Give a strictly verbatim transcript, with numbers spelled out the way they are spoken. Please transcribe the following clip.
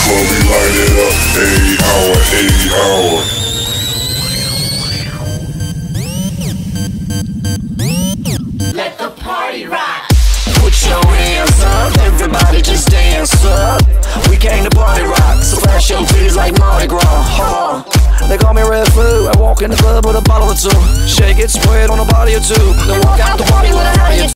club, we light it up. Every hour, every hour. Let the party rock. Put your hands up, everybody just dance up. We came to party rock, so flash your titties like Mardi Gras. Huh. They call me Red Flu. I walk in the club with a bottle or two, shake it, spread on a body or two, then walk out the party with a hurry.